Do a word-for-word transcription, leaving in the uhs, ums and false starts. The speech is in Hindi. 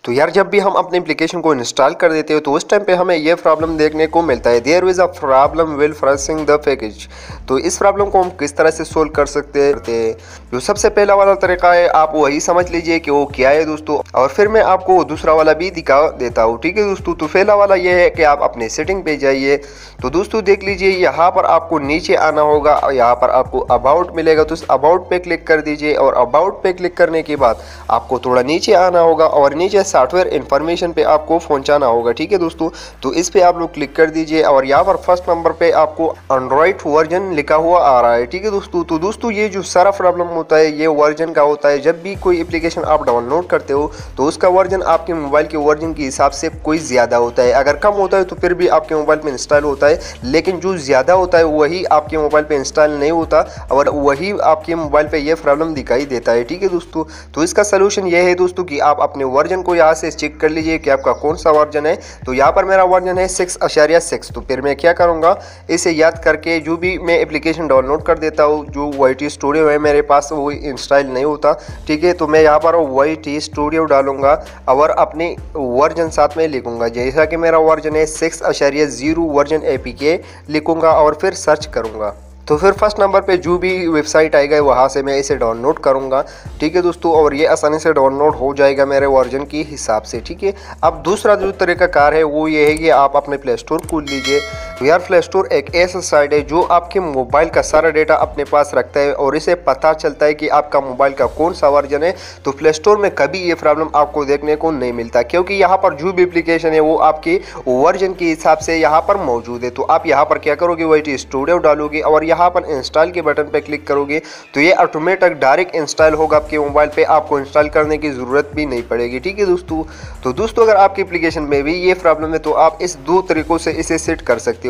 तो यार जब भी हम अपने एप्लीकेशन को इंस्टॉल कर देते हो तो उस टाइम पे हमें ये प्रॉब्लम देखने को मिलता है, there is a problem will phrasing the package. तो इस प्रॉब्लम को हम किस तरह से सोल्व कर सकते हैं। जो सबसे पहला वाला तरीका है आप वही समझ लीजिए कि वो क्या है दोस्तों, और फिर मैं आपको दूसरा वाला भी दिखा देता हूँ। ठीक है दोस्तों, तो पहला वाला ये है कि आप अपने सेटिंग पे जाइए। तो दोस्तों देख लीजिए, यहाँ पर आपको नीचे आना होगा, यहाँ पर आपको अबाउट मिलेगा, तो इस अबाउट पे क्लिक कर दीजिए। और अबाउट पे क्लिक करने के बाद आपको थोड़ा नीचे आना होगा और नीचे सॉफ्टवेयर इन्फॉर्मेशन पे आपको पहुंचाना होगा। ठीक है दोस्तों, तो इस पे आप लोग क्लिक कर दीजिए और यहाँ पर फर्स्ट नंबर पे आपको एंड्रॉइड वर्जन लिखा हुआ आ रहा है। ठीक है दोस्तों, तो दोस्तों ये जो सारा प्रॉब्लम होता है ये वर्जन का होता है। जब भी कोई एप्लीकेशन आप डाउनलोड करते हो तो उसका वर्जन आपके मोबाइल के वर्जन के हिसाब से कोई ज़्यादा होता है। अगर कम होता है तो फिर भी आपके मोबाइल में इंस्टॉल होता है, लेकिन जो ज़्यादा होता है वही आपके मोबाइल पे इंस्टॉल नहीं होता और वही आपके मोबाइल पे ये प्रॉब्लम दिखाई देता है। ठीक है दोस्तों, तो इसका सोल्यूशन ये है दोस्तों कि आप अपने वर्जन को यहाँ से चेक कर लीजिए कि आपका कौन सा वर्जन है। तो यहाँ पर मेरा वर्जन है सिक्स अशारिया सिक्स। तो फिर मैं क्या करूँगा, इसे याद करके जो भी मैं एप्लीकेशन डाउनलोड कर देता हूँ, जो वाई टी स्टूडियो है मेरे पास वो इंस्टॉल नहीं होता। ठीक है, तो मैं यहाँ पर वाई टी स्टूडियो डालूंगा और अपनी वर्जन साथ में लिखूंगा। जैसा कि मेरा वर्जन है सिक्स अशारिया जीरो वर्जन ए पी के लिखूंगा और फिर सर्च करूँगा। तो फिर फर्स्ट नंबर पे जो भी वेबसाइट आएगा वहाँ से मैं इसे डाउनलोड करूँगा। ठीक है दोस्तों, और ये आसानी से डाउनलोड हो जाएगा मेरे वर्जन के हिसाब से। ठीक है, अब दूसरा जो तरीकाकार है वो ये है कि आप अपने प्ले स्टोर खोल लीजिए। तो यार प्ले स्टोर एक ऐसा साइट है जो आपके मोबाइल का सारा डेटा अपने पास रखता है और इसे पता चलता है कि आपका मोबाइल का कौन सा वर्जन है। तो प्ले स्टोर में कभी ये प्रॉब्लम आपको देखने को नहीं मिलता, क्योंकि यहाँ पर जो भी एप्लीकेशन है वो आपके वर्जन के हिसाब से यहाँ पर मौजूद है। तो आप यहाँ पर क्या करोगे, वाई टी स्टूडियो डालोगे और यहाँ पर इंस्टॉल के बटन पे क्लिक करोगे तो ये ऑटोमेटिक डायरेक्ट इंस्टॉल होगा आपके मोबाइल पे, आपको इंस्टॉल करने की ज़रूरत भी नहीं पड़ेगी। ठीक है दोस्तों, तो दोस्तों अगर आपकी एप्लीकेशन में भी ये प्रॉब्लम है तो आप इस दो तरीकों से इसे सेट कर सकते हो।